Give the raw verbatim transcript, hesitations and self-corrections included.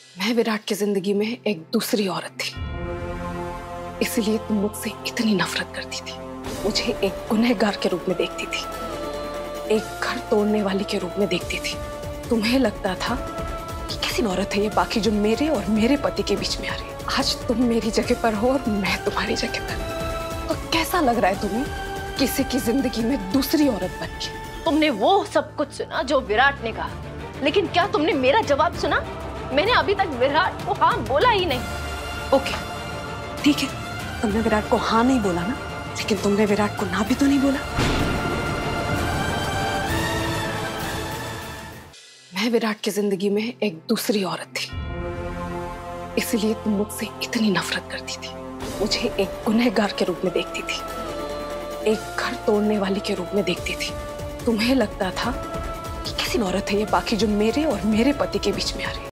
मैं विराट की जिंदगी में एक दूसरी औरत थी, इसलिए तुम मुझसे इतनी नफरत करती थी। मुझे एक गुनहगार के रूप में देखती थी, एक घर तोड़ने वाली के रूप में देखती थी। तुम्हें लगता था कि कैसी औरत है ये बाकी जो मेरे और मेरे पति के बीच में आ रही है। आज तुम मेरी जगह पर हो और मैं तुम्हारी जगह पर। तो कैसा लग रहा है तुम्हें किसी की जिंदगी में दूसरी औरत बन के? तुमने वो सब कुछ सुना जो विराट ने कहा, लेकिन क्या तुमने मेरा जवाब सुना? मैंने अभी तक विराट को हाँ बोला ही नहीं। ओके ठीक है, तुमने विराट को हाँ नहीं बोला ना, लेकिन तुमने विराट को ना भी तो नहीं बोला। मैं विराट की जिंदगी में एक दूसरी औरत थी, इसलिए तुम मुझसे इतनी नफरत करती थी। मुझे एक गुनहगार के रूप में देखती थी, एक घर तोड़ने वाली के रूप में देखती थी। तुम्हें लगता था कि कैसी औरत है ये बाकी जो मेरे और मेरे पति के बीच में आ रही है।